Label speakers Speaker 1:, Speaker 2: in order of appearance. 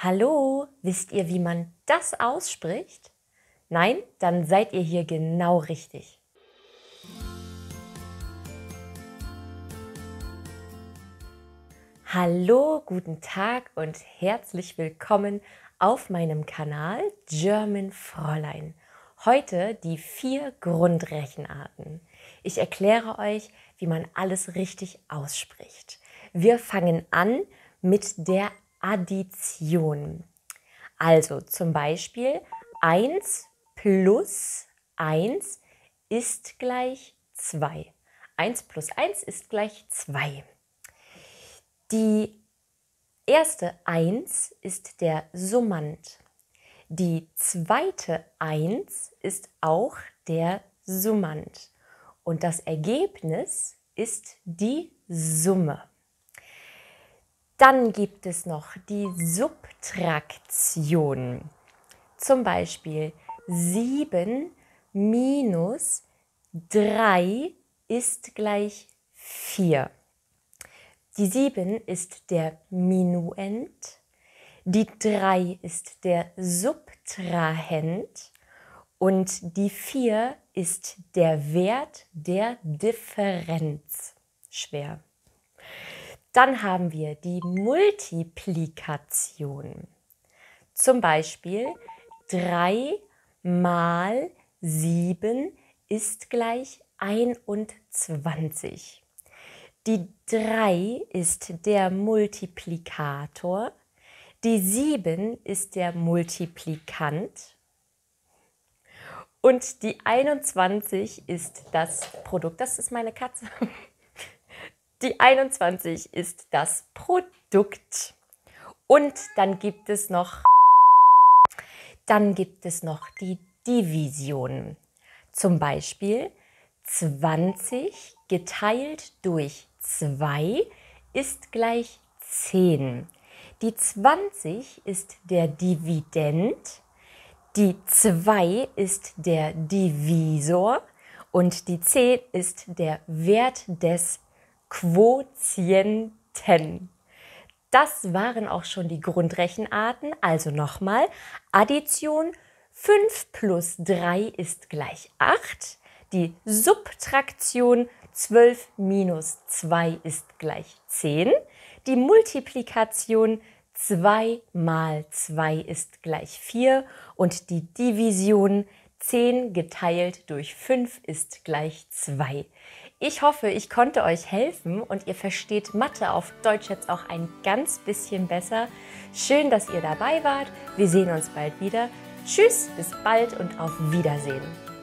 Speaker 1: Hallo, wisst ihr, wie man das ausspricht? Nein? Dann seid ihr hier genau richtig. Hallo, guten Tag und herzlich willkommen auf meinem Kanal German Fräulein. Heute die 4 Grundrechenarten. Ich erkläre euch, wie man alles richtig ausspricht. Wir fangen an mit der Addition. Also zum Beispiel 1 plus 1 ist gleich 2. 1 plus 1 ist gleich 2. Die erste 1 ist der Summand. Die zweite 1 ist auch der Summand. Und das Ergebnis ist die Summe. Dann gibt es noch die Subtraktion. Zum Beispiel 7 minus 3 ist gleich 4. Die 7 ist der Minuend, die 3 ist der Subtrahend und die 4 ist der Wert der Differenz. Schwer. Dann haben wir die Multiplikation. Zum Beispiel 3 mal 7 ist gleich 21. Die 3 ist der Multiplikator, die 7 ist der Multiplikant und die 21 ist das Produkt. Das ist meine Katze. Die 21 ist das Produkt. Und dann gibt es noch die Division. Zum Beispiel 20 geteilt durch 2 ist gleich 10. Die 20 ist der Dividend, die 2 ist der Divisor und die 10 ist der Wert des Quotienten. Das waren auch schon die Grundrechenarten. Also nochmal, Addition 5 plus 3 ist gleich 8. Die Subtraktion 12 minus 2 ist gleich 10. Die Multiplikation 2 mal 2 ist gleich 4. Und die Division 10 geteilt durch 5 ist gleich 2. Ich hoffe, ich konnte euch helfen und ihr versteht Mathe auf Deutsch jetzt auch ein ganz bisschen besser. Schön, dass ihr dabei wart. Wir sehen uns bald wieder. Tschüss, bis bald und auf Wiedersehen.